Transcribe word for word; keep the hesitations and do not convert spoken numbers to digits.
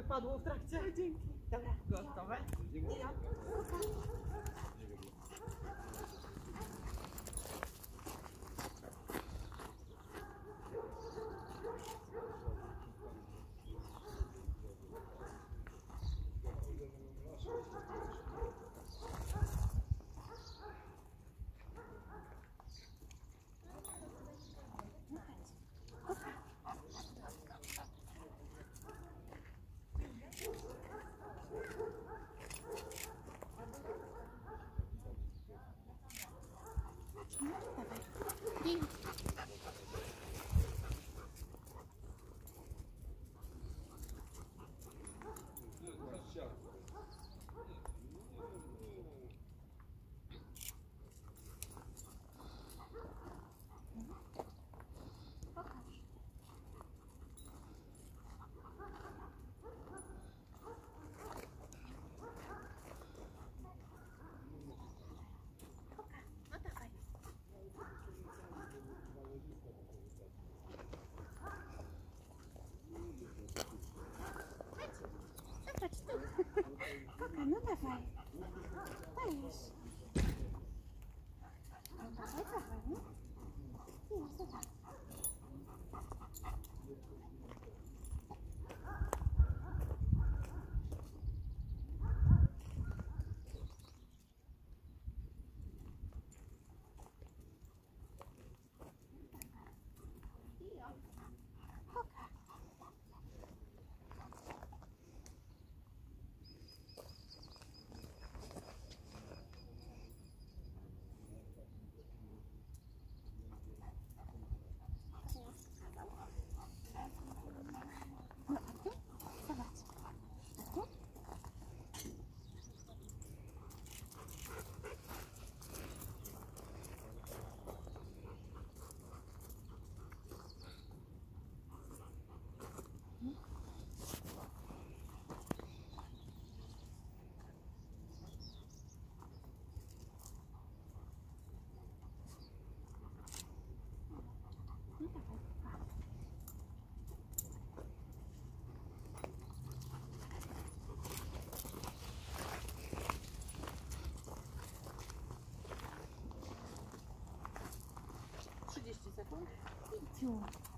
padło w trakcie. Dzięki. Dobra, gotowe. I ja. Koka, no dawaj. Dajesz. No dawaj, dawaj, no. Już, dawaj. Koka. No a tu? Zobacz. A tu? No dawaj. trzydzieści sekund. Idź.